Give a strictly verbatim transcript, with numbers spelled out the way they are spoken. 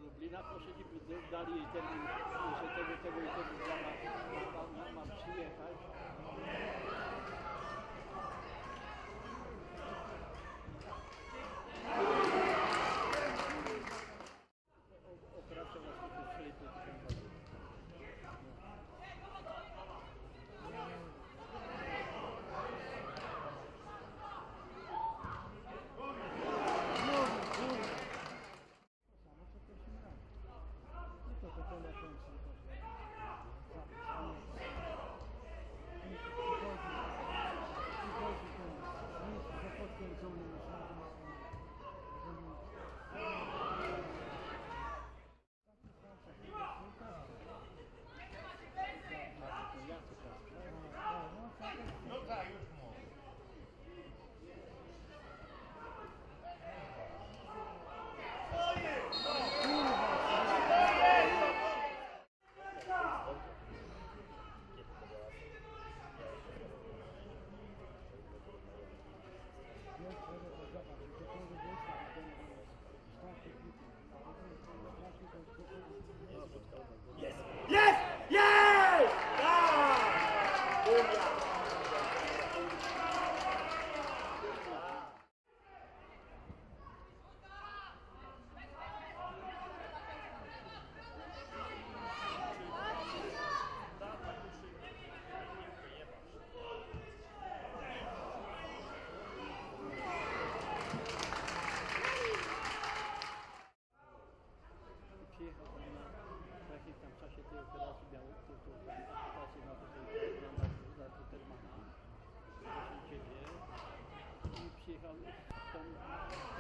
Lublina poszedł i dali jej termin, że tego, tego i tego dnia ma, ma, ma, ma przyjechać. Operacja właśnie to cztery tysiące. Yes! Yes! Yes! Przyjechał tam na w jakimś tam czasie tej operacji miał operację na tutaj na, na Zuckermana w Ciebie i przyjechał tam